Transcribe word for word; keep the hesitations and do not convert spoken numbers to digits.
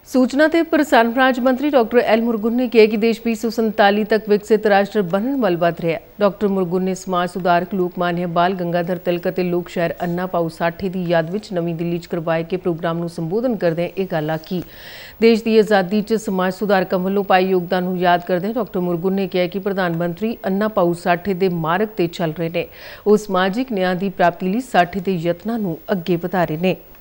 सूचना ते प्रसारण राज मंत्री डॉक्टर एल मुरुगन ने कहा कि देश बीस सौ संताली तक विकसित राष्ट्र बनने वाल वध रहा। डॉक्टर मुरुगन ने समाज सुधारक लोकमान्य बाल गंगाधर तिलक ते लोक शायर अन्ना भाऊ साठे की याद में नवी दिल्ली च करवाए गए प्रोग्राम को संबोधन करदे यह गल आखी। देश की आज़ादी च समाज सुधारकों वालों पाए योगदान को याद करदे डॉक्टर मुरुगन ने कहा कि प्रधानमंत्री अन्ना भाऊ साठे के मार्ग ते चल रहे हैं। वो समाजिक न्याय की प्राप्ति लिए साठे के यत्नों को अगे बढ़ा रहे हैं।